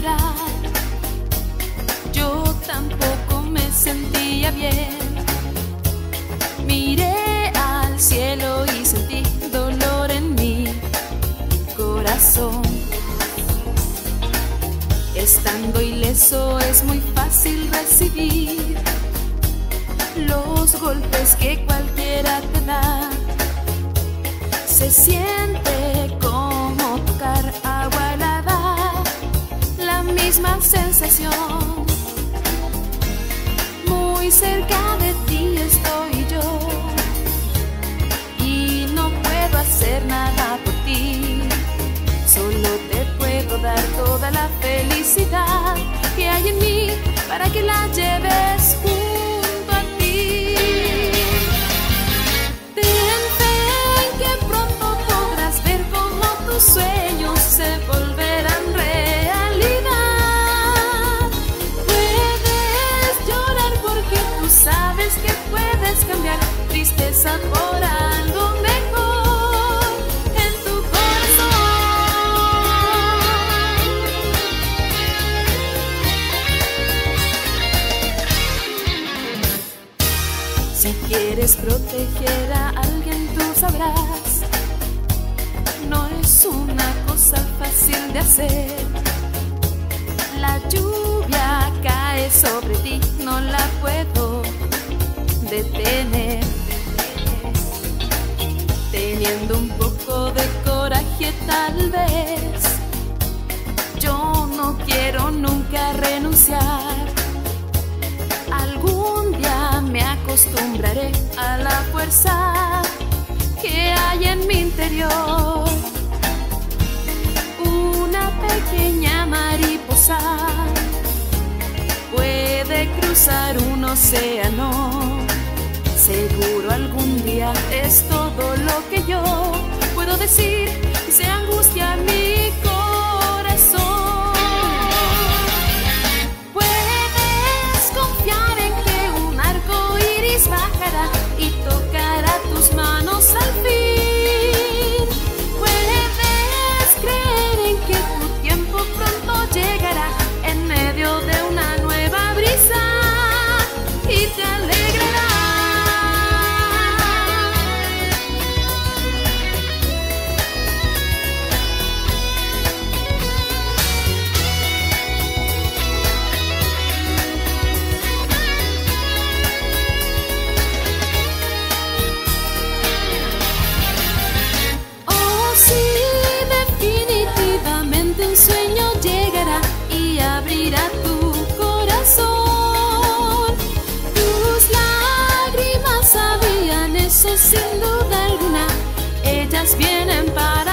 llorar. Yo tampoco me sentía bien. Miré al cielo y sentí dolor en mi corazón. Estando ileso es muy fácil recibir los golpes que cualquiera te da. Se siente como tocar agua helada, la misma sensación. Muy cerca de ti estoy yo y no puedo hacer nada por ti. Solo te puedo dar toda la felicidad que hay en mí para que la lleves junto a ti. Ten fe en que pronto podrás ver cómo tus sueños se volverán realidad. Puedes llorar porque tú sabes que puedes cambiar tristeza por algo mejor en tu corazón. Si quieres proteger a alguien, tú sabrás, no es una cosa fácil de hacer. La lluvia cae sobre ti, no la puedo detener. Teniendo un poco de coraje tal vez, yo no quiero nunca renunciar. Algún día me acostumbraré a la fuerza que hay en mi interior. Una pequeña mariposa puede cruzar un océano. Seguro algún día es todo lo que yo puedo decir y se angustia mi corazón. Puedes confiar en que un arco iris bajará y tocará tus manos al fin. Puedes creer en que tu tiempo pronto llegará en medio de una nueva brisa y te alegrará. Un sueño llegará y abrirá tu corazón. Tus lágrimas sabían eso sin duda alguna, ellas vienen para